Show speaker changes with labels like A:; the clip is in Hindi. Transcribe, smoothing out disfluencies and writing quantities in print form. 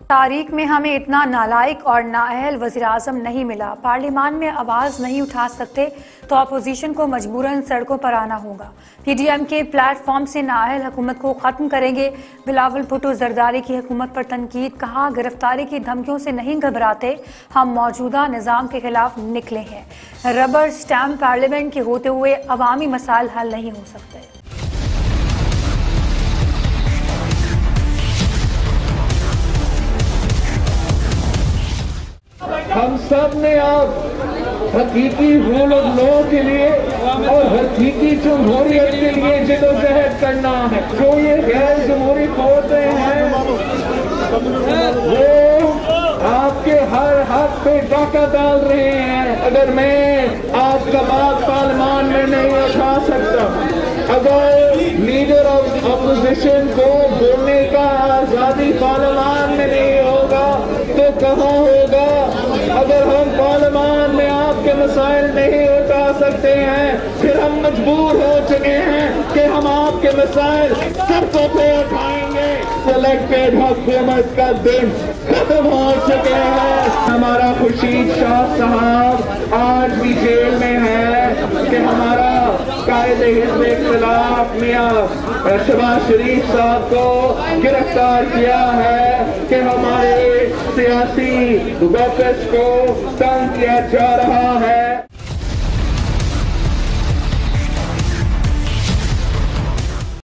A: तारीख में हमें इतना नालायक और नाअहल वज़ीर-ए-आज़म नहीं मिला। पार्लियामान में आवाज़ नहीं उठा सकते तो अपोजिशन को मजबूरन सड़कों पर आना होगा। पीडीएम के प्लेटफॉर्म से नाअहल हुकूमत को ख़त्म करेंगे। बिलावल भुट्टो जरदारी की हुकूमत पर तनकीद, कहा गिरफ्तारी की धमकियों से नहीं घबराते, हम मौजूदा निज़ाम के खिलाफ निकले हैं। रबर स्टैम्प पार्लियामेंट के होते हुए अवामी मसाइल हल नहीं हो सकते।
B: हम सब ने आप हकीकी रूल ऑफ लॉ के लिए और हकीकी जमहूरियत के लिए जिदोजहद करना है। जो ये गैर जमहूरी कौतें हैं वो आपके हर हक पे डाका डाल रहे हैं। अगर मैं आपका बात पार्लियामान में नहीं उठा सकता, अगर लीडर ऑफ अपोजिशन को बोलने का आजादी पार्लियामान में नहीं होगा तो कहाँ होगा? अगर हम पार्लियामान में आपके मसाइल नहीं उठा सकते हैं, फिर हम मजबूर हो चुके हैं कि हम आपके मसाइल सड़कों पे उठाएंगे। सिलेक्टेड हुकूमत का दिन खत्म हो चुके हैं। हमारा खुर्शीद शाह साहब आज भी जेल में है कि हमारा कायदे हिज़्ब इख्तिलाफ मियां शहबाज शरीफ साहब को गिरफ्तार किया है कि हमारे सियासी वर्कर्स को तंग किया जा रहा है।